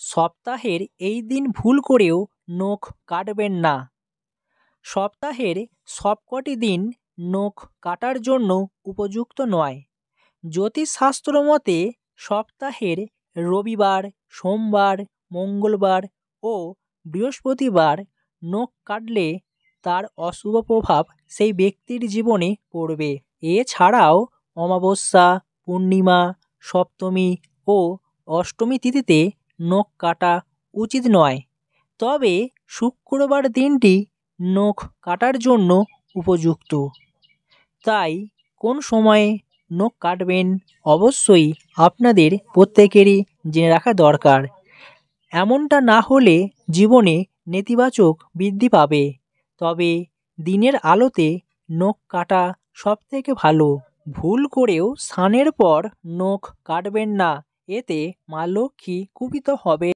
সপ্তাহের এই দিন ভুল করেও নখ কাটবেন না। সপ্তাহের সবকটি দিন নখ কাটার জন্য উপযুক্ত নয়। জ্যোতিষশাস্ত্র মতে সপ্তাহের রবিবার, সোমবার, মঙ্গলবার ও বৃহস্পতিবার নখ কাটলে তার অশুভ প্রভাব সেই ব্যক্তির জীবনে পড়বে। এছাড়াও অমাবস্যা, পূর্ণিমা, সপ্তমী ও অষ্টমী তিথিতে নখ কাটা উচিত নয়। তবে শুক্রবার দিনটি নখ কাটার জন্য উপযুক্ত। তাই কোন সময়ে নখ কাটবেন অবশ্যই আপনাদের প্রত্যেকেরই জেনে রাখা দরকার। এমনটা না হলে জীবনে নেতিবাচক বৃদ্ধি পাবে। তবে দিনের আলোতে নখ কাটা সবথেকে ভালো। ভুল করেও স্নানের পর নখ কাটবেন না, এতে মা লক্ষ্মী কুপিত হবে।